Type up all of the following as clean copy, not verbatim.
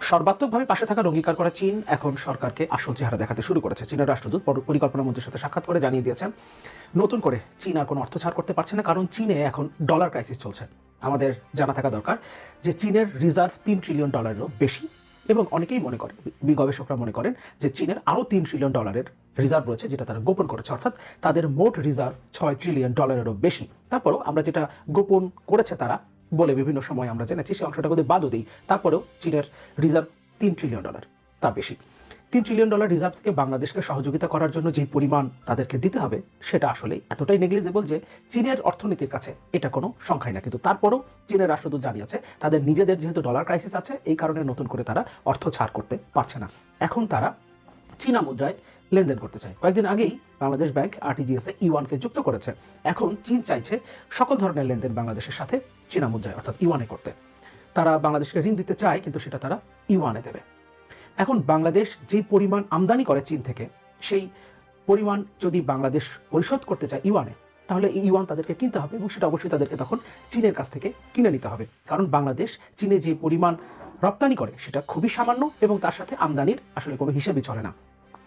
সর্বাত্মকভাবে পাশে থাকার অঙ্গীকার করা চীন এখন সরকারকে আসল চেহারা দেখাতে শুরু করেছে। চীনের রাষ্ট্রদূত পরিকল্পনা মন্ত্রীর সাথে সাক্ষাৎ করে জানিয়ে দিয়েছেন নতুন করে চীন আর কোনো অর্থ ছাড় করতে পারছে না, কারণ চীনে এখন ডলার ক্রাইসিস চলছে। আমাদের জানা থাকা দরকার যে চীনের রিজার্ভ $3 ট্রিলিয়ন বেশি, এবং অনেকেই মনে করেন, গবেষকরা মনে করেন যে চীনের আরও $3 ট্রিলিয়ন রিজার্ভ রয়েছে, যেটা তারা গোপন করেছে। অর্থাৎ তাদের মোট রিজার্ভ $6 ট্রিলিয়ন বেশি। তারপরেও আমরা যেটা গোপন করেছে তারা বলে বিভিন্ন সময় আমরা জেনেছি, সেই অংশটা যদি বাদও দিই, তারপরেও চীনের রিজার্ভ $3 ট্রিলিয়ন, তা বেশি। $3 ট্রিলিয়ন রিজার্ভ থেকে বাংলাদেশকে সহযোগিতা করার জন্য যে পরিমাণ তাদেরকে দিতে হবে সেটা আসলে এতটাই নেগলিজেবল যে চীনের অর্থনীতির কাছে এটা কোনো সংখ্যাই না। কিন্তু তারপরেও চীনের রাষ্ট্রদূত জানিয়েছে তাদের নিজেদের যেহেতু ডলার ক্রাইসিস আছে, এই কারণে নতুন করে তারা অর্থ ছাড় করতে পারছে না। এখন তারা চীনা মুদ্রায় লেনদেন করতে চায়। কয়েকদিন আগেই বাংলাদেশ ব্যাংক আরটিজিএস ইওয়ানকে যুক্ত করেছে। এখন চীন চাইছে সকল ধরনের লেনদেন বাংলাদেশের সাথে চীনা মুদ্রায় অর্থাৎ ইওয়ানে করতে। তারা বাংলাদেশকে ঋণ দিতে চায়, কিন্তু সেটা তারা ইওয়ানে দেবে। এখন বাংলাদেশ যে পরিমাণ আমদানি করে চীন থেকে, সেই পরিমাণ যদি বাংলাদেশ পরিশোধ করতে চায় ইওয়ানে, তাহলে এই ইওয়ান তাদেরকে কিনতে হবে, এবং সেটা অবশ্যই তাদেরকে তখন চীনের কাছ থেকে কিনে নিতে হবে। কারণ বাংলাদেশ চীনে যে পরিমাণ রপ্তানি করে সেটা খুবই সামান্য, এবং তার সাথে আমদানির আসলে কোনো হিসেবই চলে না।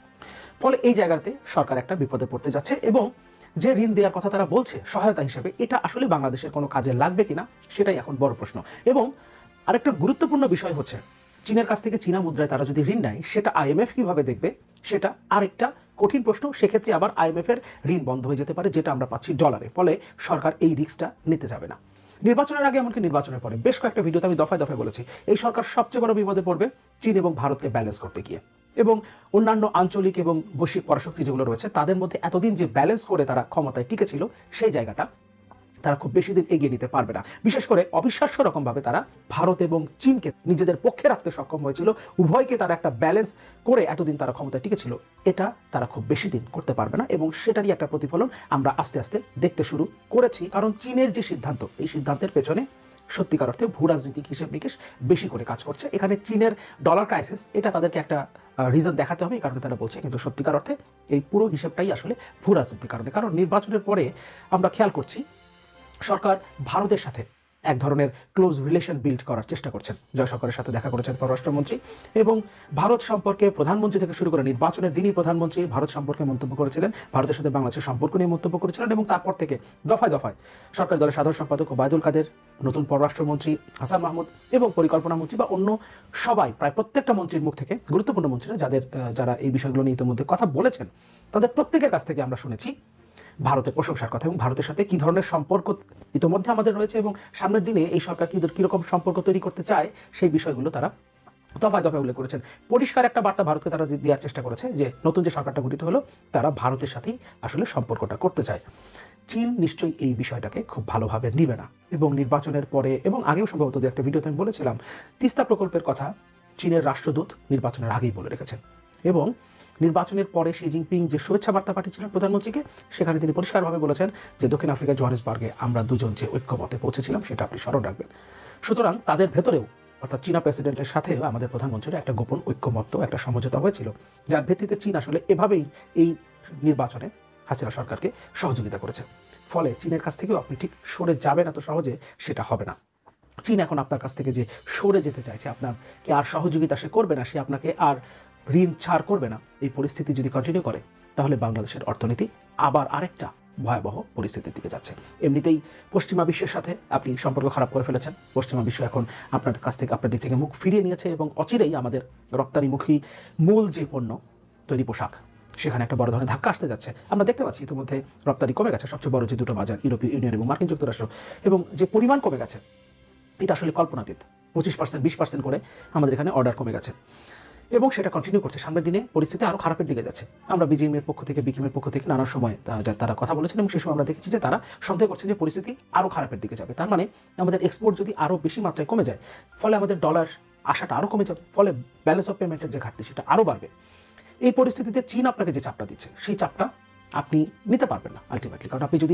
ফলে এই জায়গাতে সরকার একটা বিপদে পড়তে যাচ্ছে, এবং যে ঋণ দেওয়ার কথা তারা বলছে সহায়তা হিসেবে, এটা আসলে বাংলাদেশের কোনো কাজে লাগবে কিনা সেটাই এখন বড় প্রশ্ন। এবং আরেকটা গুরুত্বপূর্ণ বিষয় হচ্ছে, চীনের কাছ থেকে চীনা মুদ্রায় তারা যদি ঋণ নেয়, সেটা আইএমএফ কিভাবে দেখবে, সেটা আরেকটা কঠিন প্রশ্ন। সেক্ষেত্রে আবার আইএমএফ এর ঋণ বন্ধ হয়ে যেতে পারে, যেটা আমরা পাচ্ছি ডলারে। ফলে সরকার এই রিস্কটা নিতে যাবে না। নির্বাচনের আগে, এমনকি নির্বাচনের পরে বেশ কয়েকটা ভিডিওতে আমি দফায় দফায় বলেছি, এই সরকার সবচেয়ে বড় বিপদে পড়বে চীন এবং ভারতকে ব্যালেন্স করতে গিয়ে, এবং অন্যান্য আঞ্চলিক এবং বৈশ্বিক পরাশক্তি যেগুলো রয়েছে তাদের মধ্যে এতদিন যে ব্যালেন্স করে তারা ক্ষমতায় টিকেছিল, সেই জায়গাটা তারা খুব বেশি দিন এগিয়ে নিতে পারবে না। বিশেষ করে অবিশ্বাস্য রকমভাবে তারা ভারত এবং চীনকে নিজেদের পক্ষে রাখতে সক্ষম হয়েছিল। উভয়কে তারা একটা ব্যালেন্স করে এতদিন তারা ক্ষমতায় টিকেছিল, এটা তারা খুব বেশি দিন করতে পারবে না, এবং সেটারই একটা প্রতিফলন আমরা আস্তে আস্তে দেখতে শুরু করেছি। কারণ চীনের যে সিদ্ধান্ত, এই সিদ্ধান্তের পেছনে সত্যিকার অর্থে ভূ রাজনৈতিক হিসেব নিকেশ বেশি করে কাজ করছে। এখানে চীনের ডলার ক্রাইসিস, এটা তাদেরকে একটা রিজন দেখাতে হবে, এই কারণে তারা বলছে, কিন্তু সত্যিকার অর্থে এই পুরো হিসেবটাই আসলে ভূ রাজনৈতিক কারণে। কারণ নির্বাচনের পরে আমরা খেয়াল করছি সরকার ভারতের সাথে এক ধরনের ক্লোজ রিলেশন বিল্ড করার চেষ্টা করছেন। জয়শঙ্করের সাথে দেখা করেছেন পররাষ্ট্রমন্ত্রী, এবং ভারত সম্পর্কে প্রধানমন্ত্রী থেকে শুরু করে নির্বাচনের দিনই প্রধানমন্ত্রী ভারত সম্পর্কে মন্তব্য করেছিলেন, ভারতের সাথে বাংলাদেশের সম্পর্ক নিয়ে মন্তব্য করেছিলেন, এবং তারপর থেকে দফায় দফায় সরকারি দলের সাধারণ সম্পাদক ওবায়দুল কাদের, নতুন পররাষ্ট্রমন্ত্রী হাসান মাহমুদ এবং পরিকল্পনা মন্ত্রী বা অন্য সবাই, প্রায় প্রত্যেকটা মন্ত্রীর মুখ থেকে, গুরুত্বপূর্ণ মন্ত্রীরা যারা এই বিষয়গুলো নিয়ে ইতিমধ্যে কথা বলেছেন, তাদের প্রত্যেকের কাছ থেকে আমরা শুনেছি ভারতের প্রশংসার কথা, এবং ভারতের সাথে কী ধরনের সম্পর্ক ইতিমধ্যে আমাদের রয়েছে, এবং সামনের দিনে এই সরকার কীরকম সম্পর্ক তৈরি করতে চায়, সেই বিষয়গুলো তারা দফায় দফায় উল্লেখ করেছেন। পরিষ্কার একটা বার্তা ভারতকে তারা দেওয়ার চেষ্টা করেছে যে নতুন যে সরকারটা গঠিত হলো, তারা ভারতের সাথেই আসলে সম্পর্কটা করতে চায়। চীন নিশ্চয়ই এই বিষয়টাকে খুব ভালোভাবে নিবে না, এবং নির্বাচনের পরে এবং আগেও সম্ভবত একটা ভিডিওতে আমি বলেছিলাম, তিস্তা প্রকল্পের কথা চীনের রাষ্ট্রদূত নির্বাচনের আগেই বলে রেখেছেন, এবং নির্বাচনের পরে শি জিনপিং যে শুভেচ্ছা বার্তা পাঠিয়েছিলেন প্রধানমন্ত্রীকে, সেখানে তিনি পরিষ্কারভাবে বলেছেন যে দক্ষিণ আফ্রিকার জোহানেসবার্গে আমরা দুজন যে ঐক্যমতে পৌঁছেছিলাম সেটা আপনি স্মরণ রাখবেন। সুতরাং তাদের ভেতরেও, অর্থাৎ চীনা প্রেসিডেন্টের সাথেও আমাদের প্রধানমন্ত্রীর একটা গোপন ঐক্যমত্য, একটা সমঝোতা হয়েছিল, যার ভিত্তিতে চীন আসলে এভাবেই এই নির্বাচনে হাসিনা সরকারকে সহযোগিতা করেছে। ফলে চীনের কাছ থেকেও আপনি ঠিক সরে যাবেন এত সহজে, সেটা হবে না। চীন এখন আপনার কাছ থেকে যে সরে যেতে চাইছে, আপনাকে আর সহযোগিতা সে করবে না, সে আপনাকে আর ঋণ ছাড় করবে না, এই পরিস্থিতি যদি কন্টিনিউ করে, তাহলে বাংলাদেশের অর্থনীতি আবার আরেকটা ভয়াবহ পরিস্থিতির দিকে যাচ্ছে। এমনিতেই পশ্চিমা বিশ্বের সাথে আপনি সম্পর্ক খারাপ করে ফেলেছেন। পশ্চিমা বিশ্ব এখন আপনার কাছ থেকে, আপনার দিক থেকে মুখ ফিরিয়ে নিয়েছে, এবং অচিরেই আমাদের রপ্তানিমুখী মূল যে পণ্য তৈরি পোশাক, সেখানে একটা বড় ধরনের ধাক্কা আসতে যাচ্ছে। আমরা দেখতে পাচ্ছি ইতিমধ্যে রপ্তানি কমে গেছে। সবচেয়ে বড় যে দুটো বাজার, ইউরোপীয় ইউনিয়ন এবং মার্কিন যুক্তরাষ্ট্র, এবং যে পরিমাণ কমে গেছে এটা আসলে কল্পনাতীত। 25%, 20% করে আমাদের এখানে অর্ডার কমে গেছে, এবং সেটা কন্টিনিউ করছে। সামনের দিনে পরিস্থিতি আরও খারাপের দিকে যাচ্ছে। আমরা বিজিএমের পক্ষ থেকে, বিকিমের পক্ষ থেকে নানা সময় তারা কথা বলেছেন, এবং সেই সময় আমরা দেখেছি যে তারা সন্দেহ করছে যে পরিস্থিতি আরও খারাপের দিকে যাবে। তার মানে আমাদের এক্সপোর্ট যদি আরও বেশি মাত্রায় কমে যায়, ফলে আমাদের ডলার আসাটা আরও কমে যাবে, ফলে ব্যালেন্স অফ পেমেন্টের যে ঘাটতি সেটা আরও বাড়বে। এই পরিস্থিতিতে চীন আপনাকে যে চাপটা দিচ্ছে, সেই চাপটা আপনি নিতে পারবেন না আলটিমেটলি। কারণ আপনি যদি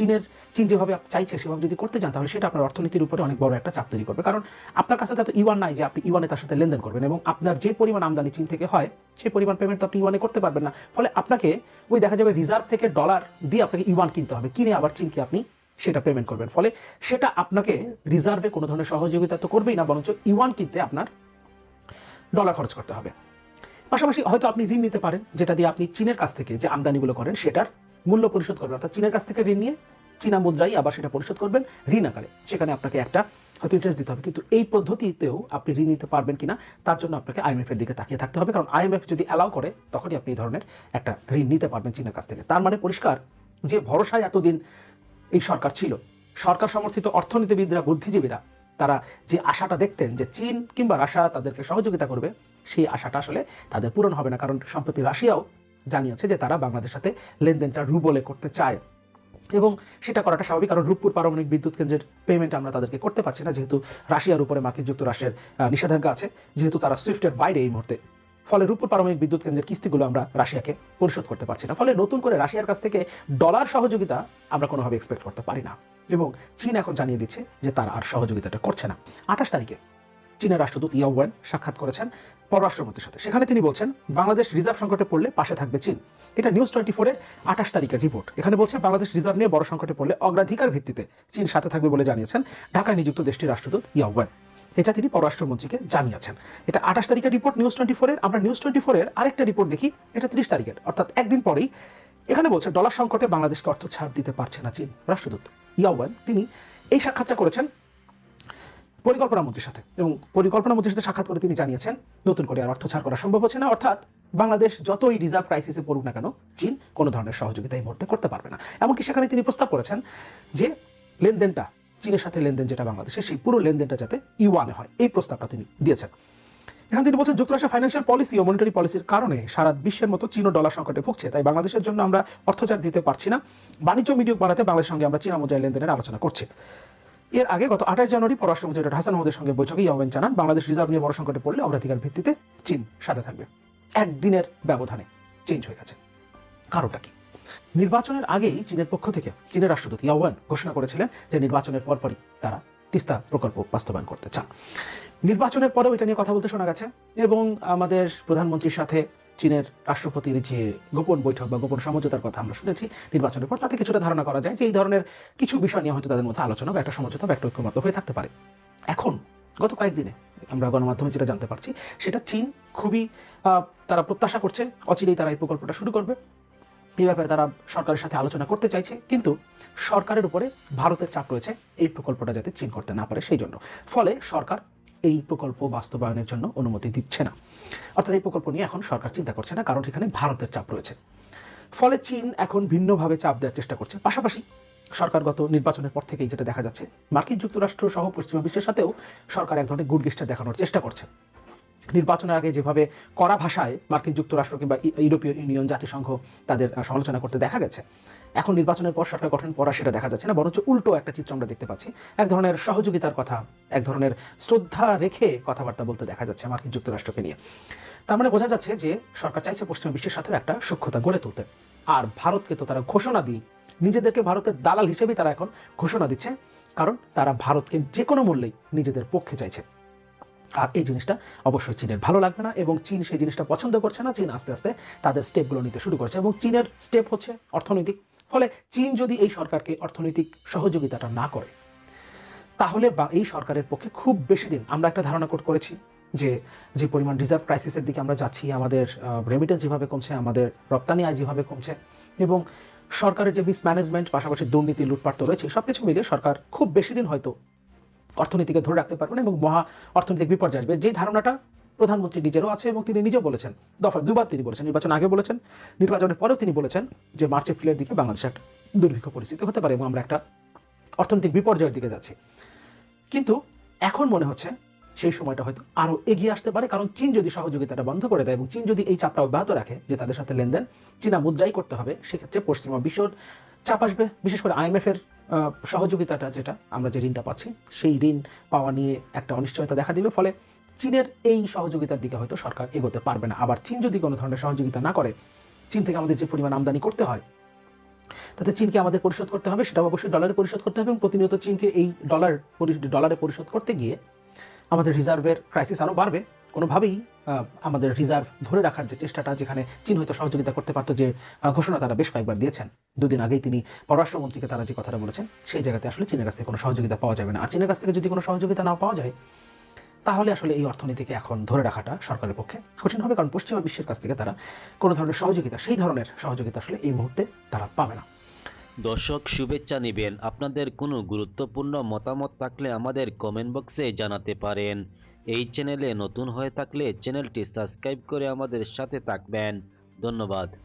চীন যেভাবে চাইছে সেভাবে যদি করতে যান, তাহলে সেটা আপনার অর্থনীতির উপরে অনেক বড় একটা চাপ তৈরি করবে। কারণ আপনার কাছে তো ইওয়ান নাই যে আপনি ইওয়ানে তার সাথে লেনদেন করবেন, এবং আপনার যে পরিমাণ আমদানি চীন থেকে হয়, সেই পরিমাণ পেমেন্ট তো আপনি ইওয়ানে করতে পারবেন না। ফলে আপনাকে ওই দেখা যাবে রিজার্ভ থেকে ডলার দিয়ে আপনাকে ইওয়ান কিনতে হবে, কিনে আবার চীনকে আপনি সেটা পেমেন্ট করবেন। ফলে সেটা আপনাকে রিজার্ভে কোনো ধরনের সহযোগিতা তো করবেই না, বরঞ্চ ইওয়ান কিনতে আপনার ডলার খরচ করতে হবে। পাশাপাশি হয়তো আপনি ঋণ নিতে পারেন, যেটা দিয়ে আপনি চীনের কাছ থেকে যে আমদানিগুলো করেন সেটার মূল্য পরিশোধ করবেন, অর্থাৎ চীনের কাছ থেকে ঋণ নিয়ে চীনা মুদ্রাই আবার সেটা পরিশোধ করবেন ঋণ আকারে। সেখানে আপনাকে একটা হয়তো ইন্টারেস্ট দিতে হবে, কিন্তু এই পদ্ধতিতেও আপনি ঋণ নিতে পারবেন কিনা তার জন্য আপনাকে IMF এর দিকে তাকিয়ে থাকতে হবে, কারণ IMF যদি অ্যালাউ করে তখনই আপনি এই ধরনের একটা ঋণ নিতে পারবেন চীনের কাছ থেকে। তার মানে পরিষ্কার যে ভরসায় এতদিন এই সরকার ছিল, সরকার সমর্থিত অর্থনীতিবিদরা, বুদ্ধিজীবীরা, তারা যে আশাটা দেখতেন যে চীন কিংবা রাশিয়া তাদেরকে সহযোগিতা করবে, সেই আশাটা আসলে তাদের পূরণ হবে না। কারণ সম্প্রতি রাশিয়াও জানিয়েছে যে তারা বাংলাদেশের সাথে লেনদেনটা রুবলে করতে চায়, এবং সেটা করাটা স্বাভাবিক, কারণ রূপপুর পারমাণবিক বিদ্যুৎ কেন্দ্রের পেমেন্ট আমরা তাদেরকে করতে পারছি না, যেহেতু রাশিয়ার উপরে মার্কিন যুক্তরাষ্ট্রের নিষেধাজ্ঞা আছে, যেহেতু তারা সুইফটের বাইরে এই মুহূর্তে। ফলে রূপপুর পারমাণবিক বিদ্যুৎ কেন্দ্রের কিস্তিগুলো আমরা রাশিয়াকে পরিশোধ করতে পারছি না। ফলে নতুন করে রাশিয়ার কাছ থেকে ডলার সহযোগিতা আমরা কোনোভাবে এক্সপেক্ট করতে পারি না, এবং চীন এখন জানিয়ে দিচ্ছে যে তারা আর সহযোগিতাটা করছে না। 28 তারিখে চীনের রাষ্ট্রদূত ইয়াওয়ান সাক্ষাৎ করেছেন পররাষ্ট্রমন্ত্রীর সাথে। সেখানে তিনি বলছেন বাংলাদেশ রিজার্ভ সংকটে পড়লে পাশে থাকবে চীন। এটা নিউজ 24-এর 28 তারিখের রিপোর্ট। এখানে বলছে বাংলাদেশ রিজার্ভ নিয়ে বড় সংকটে পড়লে অগ্রাধিকার ভিত্তিতে চীন সাথে থাকবে বলে জানিয়েছেন ঢাকায় নিযুক্ত দেশটির রাষ্ট্রদূত ইয়াওয়ান। এটা তিনি পররাষ্ট্রমন্ত্রীকে জানিয়েছেন। এটা 28 তারিখের রিপোর্ট নিউজ 24-এর। আমরা নিউজ 24-এর আরেকটা রিপোর্ট দেখি, এটা 30 তারিখের, অর্থাৎ একদিন পরেই। এখানে বলছে ডলার সংকটে বাংলাদেশকে অর্থ ছাড় দিতে পারছে না চীন। রাষ্ট্রদূত ইয়াওয়ান তিনি এই সাক্ষাৎটা করেছেন পরিকল্পনা মন্ত্রীর সাথে, এবং পরিকল্পনা মন্ত্রীর সাথে সাক্ষাৎ করে তিনি জানিয়েছেন নতুন করে আর অর্থ ছাড় করা সম্ভব হচ্ছে না, অর্থাৎ বাংলাদেশ যতই রিজার্ভ ক্রাইসিসে পড়ুক না কেন চীন কোনো ধরনের সহযোগিতা এই মুহূর্তে করতে পারবে না। এমনকি সেখানে তিনি প্রস্তাব করেছেন যে লেনদেনটা, চীনের সাথে লেনদেন যেটা বাংলাদেশের, সেই পুরো লেনদেনটা যাতে ইউয়ানে হয়, এই প্রস্তাবটা তিনি দিয়েছেন। এখানে তিনি বলছেন যুক্তরাষ্ট্রের ফাইন্যান্সিয়াল পলিসি ও মনিটারি পলিসির কারণে সারা বিশ্বের মতো চীন ও ডলার সংকটে ভুগছে, তাই বাংলাদেশের জন্য আমরা অর্থ ছাড় দিতে পারছি না। বাণিজ্য মিডিয়া বাড়াতে বাংলাদেশের সঙ্গে আমরা চীনা মুদ্রায় লেনদেনের আলোচনা করছি। এর আগে গত 28 জানুয়ারি পররাষ্ট্রমন্ত্রী ডক্টর হাসান মাহমুদের সঙ্গে বৈঠকে ইয়াওয়ান জানান বাংলাদেশ রিজার্ভ নিয়ে বড় সংকটে পড়লে অগ্রাধিকার ভিত্তিতে চীন সাথে থাকবে। একদিনের ব্যবধানে চেঞ্জ হয়ে গেছে। কারণটা কি? নির্বাচনের আগেই চীনের পক্ষ থেকে চীনের রাষ্ট্রদূত ইয়াওয়ান ঘোষণা করেছিলেন যে নির্বাচনের পরপরই তারা তিস্তা প্রকল্প বাস্তবায়ন করতে চান। নির্বাচনের পরেও এটা নিয়ে কথা বলতে শোনা গেছে, এবং আমাদের প্রধানমন্ত্রীর সাথে চীনের রাষ্ট্রপতির যে গোপন বৈঠক বা গোপন সমঝোতার কথা আমরা শুনেছি নির্বাচনের পর, তাতে কিছুটা ধারণা করা যায় যে এই ধরনের কিছু বিষয় নিয়ে হয়তো তাদের মধ্যে আলোচনা বা একটা সমঝোতা বা একটা ঐক্যমত্য হয়ে থাকতে পারে। এখন গত কয়েকদিনে আমরা গণমাধ্যমে যেটা জানতে পারছি সেটা চীন খুবই তারা প্রত্যাশা করছে অচিরেই তারা এই প্রকল্পটা শুরু করবে। এই ব্যাপারে তারা সরকারের সাথে আলোচনা করতে চাইছে, কিন্তু সরকারের উপরে ভারতের চাপ রয়েছে এই প্রকল্পটা যাতে চীন করতে না পারে সেই জন্য। ফলে সরকার এই প্রকল্প বাস্তবায়নের জন্য অনুমতি দিচ্ছে না, অর্থাৎ এই প্রকল্প নিয়ে এখন সরকার চিন্তা করছে না, কারণ এখানে ভারতের চাপ রয়েছে। ফলে চীন এখন ভিন্নভাবে চাপ দেওয়ার চেষ্টা করছে। পাশাপাশি সরকারগত নির্বাচনের পর থেকেই যেটা দেখা যাচ্ছে মার্কিন যুক্তরাষ্ট্র সহ পশ্চিমা বিশ্বের সাথেও সরকার এক ধরনের গুড গেস্টার দেখানোর চেষ্টা করছে। নির্বাচনের আগে যেভাবে কড়া ভাষায় মার্কিন যুক্তরাষ্ট্র কিংবা ইউরোপীয় ইউনিয়ন, জাতিসংঘ তাদের সমালোচনা করতে দেখা গেছে, এখন নির্বাচনের পর সরকার গঠন করা সেটা দেখা যাচ্ছে না, বরঞ্চ উল্টো একটা চিত্র আমরা দেখতে পাচ্ছি। এক ধরনের সহযোগিতার কথা, এক ধরনের শ্রদ্ধা রেখে কথাবার্তা বলতে দেখা যাচ্ছে মার্কিন যুক্তরাষ্ট্রকে নিয়ে। তার মানে বোঝা যাচ্ছে যে সরকার চাইছে পশ্চিমা বিশ্বের সাথেও একটা সূক্ষ্মতা গড়ে তুলতে। আর ভারতকে তো তারা ঘোষণা দিয়ে নিজেদেরকে ভারতের দালাল হিসেবেই তারা এখন ঘোষণা দিচ্ছে, কারণ তারা ভারতকে যে কোনো মূল্যেই নিজেদের পক্ষে চাইছে। আর এই জিনিসটা অবশ্যই চীনের ভালো লাগবে না, এবং চীন সেই জিনিসটা পছন্দ করছে না। চীন আস্তে আস্তে তাদের স্টেপগুলো নিতে শুরু করছে, এবং চীনের স্টেপ হচ্ছে অর্থনৈতিক। ফলে চীন যদি এই সরকারকে অর্থনৈতিক সহযোগিতাটা না করে, তাহলে বা এই সরকারের পক্ষে খুব বেশি দিন, আমরা একটা ধারণা করেছি যে পরিমাণ রিজার্ভ ক্রাইসিসের দিকে আমরা যাচ্ছি, আমাদের রেমিটেন্স যেভাবে কমছে, আমাদের রপ্তানি আয় যেভাবে কমছে, এবং সরকারের যে মিসম্যানেজমেন্ট, পাশাপাশি দুর্নীতি, লুটপাট তো রয়েছে, সব কিছু মিলিয়ে সরকার খুব বেশি দিন হয়তো অর্থনীতিকে ধরে রাখতে পারবে না, এবং মহা অর্থনৈতিক বিপর্যয় আসবে। যে ধারণাটা প্রধানমন্ত্রী নিজেরও আছে, এবং তিনি নিজেও বলেছেন, দফা দুবার তিনি বলেছেন, নির্বাচন আগে বলেছেন, নির্বাচনের পরেও তিনি বলেছেন যে মার্চ এপ্রিলের দিকে বাংলাদেশে একটা দুর্ভিক্ষ পরিস্থিতি হতে পারে এবং আমরা একটা অর্থনৈতিক বিপর্যয়ের দিকে যাচ্ছি। কিন্তু এখন মনে হচ্ছে সেই সময়টা হয়তো আরও এগিয়ে আসতে পারে, কারণ চীন যদি সহযোগিতাটা বন্ধ করে দেয় এবং চীন যদি এই চাপটা অব্যাহত রাখে যে তাদের সাথে লেনদেন চীনা মুদ্রাই করতে হবে, সেক্ষেত্রে পশ্চিমা বিশ্ব চাপ আসবে। বিশেষ করে IMF এর সহযোগিতাটা, যেটা আমরা যে ঋণটা পাচ্ছি, সেই ঋণ পাওয়া নিয়ে একটা অনিশ্চয়তা দেখা দিবে। ফলে চীনের এই সহযোগিতার দিকে হয়তো সরকার এগোতে পারবে না। আবার চীন যদি কোনো ধরনের সহযোগিতা না করে, চীন থেকে আমাদের যে পরিমাণ আমদানি করতে হয় তাতে চীনকে আমাদের পরিশোধ করতে হবে, সেটাও অবশ্যই ডলারে পরিশোধ করতে হবে, এবং প্রতিনিয়ত চীনকে এই ডলারে পরিশোধ করতে গিয়ে আমাদের রিজার্ভের ক্রাইসিস আরও বাড়বে। কোনোভাবেই আমাদের রিজার্ভ ধরে রাখার যে চেষ্টাটা, যেখানে চীন হয়তো সহযোগিতা করতে পারতো, যে ঘোষণা তারা বেশ কয়েকবার দিয়েছেন, দুদিন আগেই তিনি পররাষ্ট্রমন্ত্রীকে তারা যে কথাটা বলেছেন, সেই জায়গাতে আসলে চীনের কাছ থেকে কোনো সহযোগিতা পাওয়া যাবে না। আর চীনের কাছ থেকে যদি কোনো সহযোগিতা না পাওয়া যায়, তাহলে আসলে এই অর্থনীতিকে এখন ধরে রাখাটা সরকারের পক্ষে কঠিন হবে, কারণ পশ্চিমা বিশ্বের কাছ থেকে তারা কোনো ধরনের সহযোগিতা, সেই ধরনের সহযোগিতা আসলে এই মুহূর্তে তারা পাবে না। দর্শক শুভেচ্ছা নেবেন। আপনাদের কোনো গুরুত্বপূর্ণ মতামত থাকলে আমাদের কমেন্ট বক্সে জানাতে পারেন। এই চ্যানেলে নতুন হয়ে থাকলে চ্যানেলটি সাবস্ক্রাইব করে আমাদের সাথে থাকবেন। ধন্যবাদ।